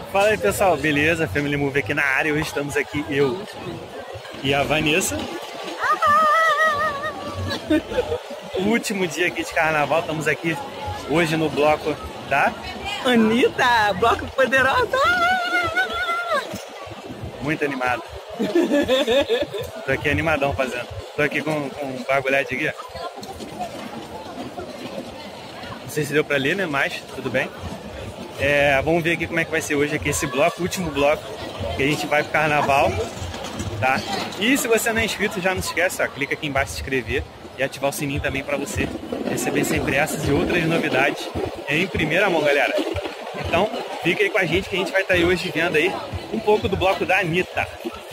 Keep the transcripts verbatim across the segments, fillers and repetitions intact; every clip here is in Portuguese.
Fala aí, pessoal, beleza? Family Move aqui na área. Hoje estamos aqui, eu e a Vanessa. O último dia aqui de carnaval, estamos aqui hoje no bloco da Anitta, bloco poderosa. Muito animado. Tô aqui animadão fazendo. Tô aqui com, com um bagulhete aqui, ó. Não sei se deu pra ler, né? Mas tudo bem. É, vamos ver aqui como é que vai ser hoje aqui esse bloco, o último bloco que a gente vai pro carnaval, tá? E se você não é inscrito, já não esquece, ó, clica aqui embaixo se inscrever e ativar o sininho também para você receber sempre essas e outras novidades em primeira mão, galera. Então, fica aí com a gente que a gente vai estar aí hoje vendo aí um pouco do bloco da Anitta.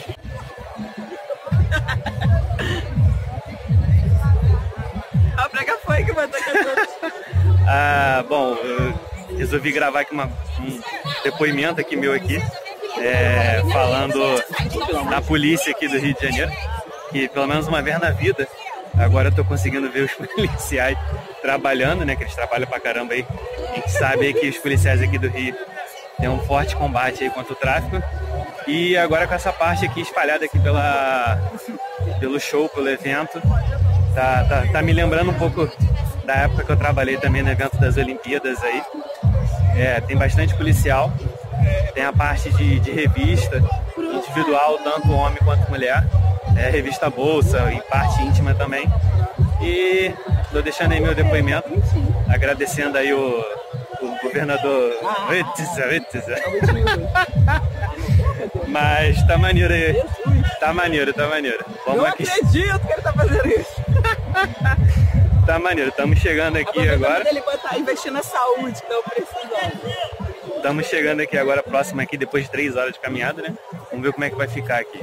A praga foi que mandou Ah, bom, eu resolvi gravar aqui uma, um depoimento aqui meu aqui, é, falando da polícia aqui do Rio de Janeiro, que pelo menos uma vez na vida, agora eu tô conseguindo ver os policiais trabalhando, né, que eles trabalham pra caramba aí. A gente sabe aí que os policiais aqui do Rio têm um forte combate aí contra o tráfico, e agora com essa parte aqui espalhada aqui pela, pelo show, pelo evento, tá, tá, tá me lembrando um pouco da época que eu trabalhei também no evento das Olimpíadas aí. É, tem bastante policial, tem a parte de, de revista individual, tanto homem quanto mulher, é, revista bolsa e parte íntima também. E tô deixando aí meu depoimento, agradecendo aí o, o governador. Mas tá maneiro aí, tá maneiro, tá maneiro. Vamos Eu aqui. acredito que ele tá fazendo isso. Tá maneiro, estamos chegando aqui agora. Ele vai estar investindo na saúde, que eu precisando. Estamos chegando aqui agora, próximo aqui, depois de três horas de caminhada, né? Vamos ver como é que vai ficar aqui.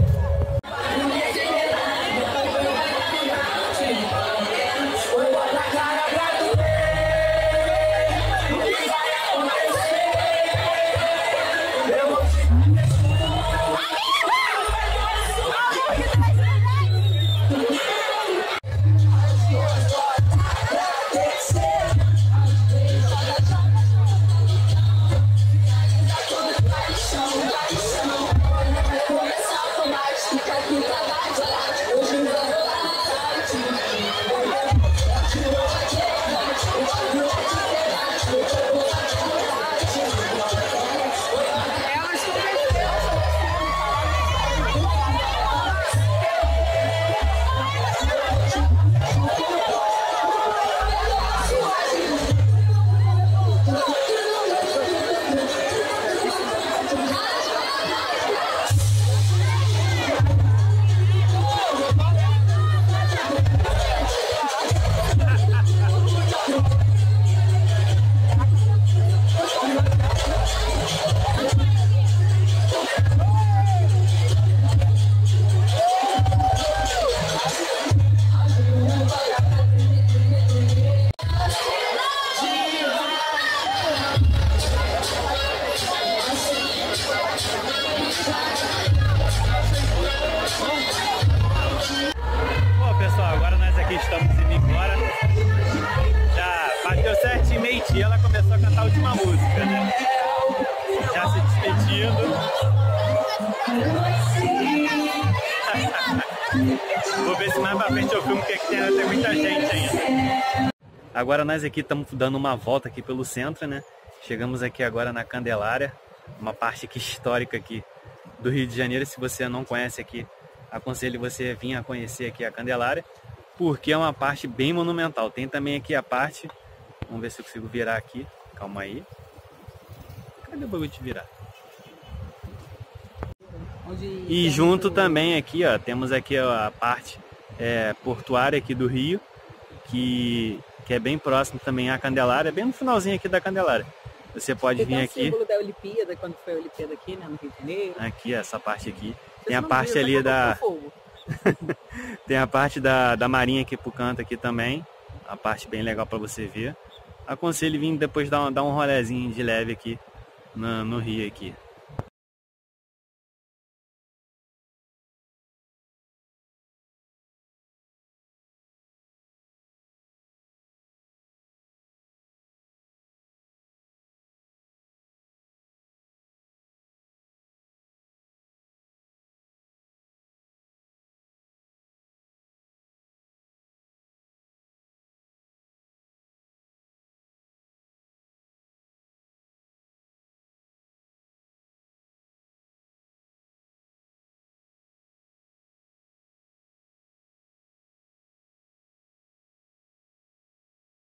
Estamos indo embora. Já bateu sete e meio-dia, ela começou a cantar a última música, né? Já se despedindo. Vou ver se mais pra frente eu filmo, porque aqui tem, tem muita gente ainda. Agora nós aqui estamos dando uma volta aqui pelo centro, né? Chegamos aqui agora na Candelária, uma parte aqui histórica aqui do Rio de Janeiro. Se você não conhece aqui, aconselho você vir a conhecer aqui a Candelária, porque é uma parte bem monumental. Tem também aqui a parte, vamos ver se eu consigo virar aqui, calma aí. Cadê o bagulho de virar? E junto também aqui, ó, temos aqui a parte é, portuária aqui do Rio, que, que é bem próximo também à Candelária, bem no finalzinho aqui da Candelária. Você pode vir aqui. Tem o símbolo da Olimpíada, quando foi a Olimpíada aqui, né, no Rio de Janeiro. Aqui, essa parte aqui. Tem a parte ali da... Tem a parte da, da marinha aqui pro canto aqui também. A parte bem legal para você ver. Aconselho vir depois dar um, dar um rolezinho de leve aqui no, no Rio aqui.